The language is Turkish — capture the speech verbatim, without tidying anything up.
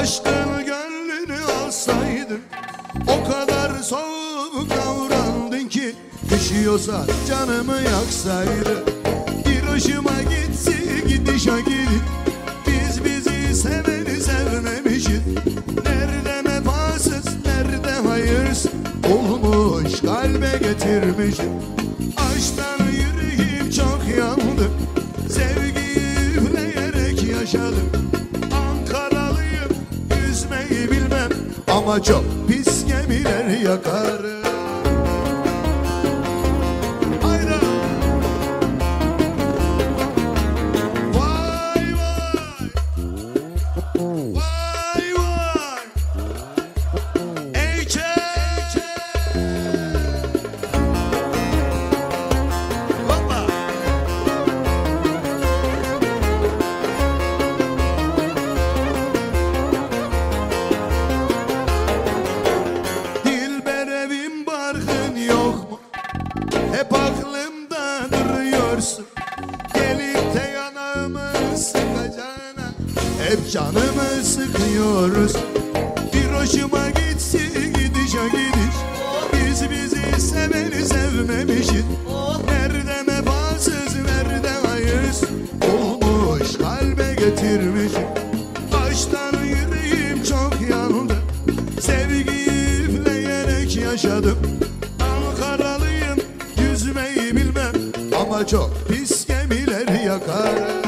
Aşkın gönlünü alsaydın, o kadar soğuk davrandın ki düşüyorsa canımı yaksaydın. Bir hoşuma gitsi gidişe gidip biz bizi seveni sevmemişiz. Nerede vefasız, nerede hayırsız olmuş kalbe getirmişim. Aşktan yüreğim çok yandı, sevgiyi üfleyerek yaşadım. Ankaralıyım, yüzmeyi bilmem ama çok pis gemiler yakarım. Haydi. Vay vay, vay vay, Eyçe. Hoppa. Dilber evim barkın yok mu? Hep aklımda duruyorsun. Gelip de yanağımı sıkacağına hep canımı sıkıyoruz. Bir hoşuma gitsi gidişe gidiş biz bizi seveni sevmemişiz. Nerede vefasız, nerede hayırsız olmuş kalbe getirmişim. Aşktan yüreğim çok yandı, sevgiyi üfleyerek yaşadım. Ankaralıyım, yüzmeyi bilmem ama çok pis gemiler yakarım.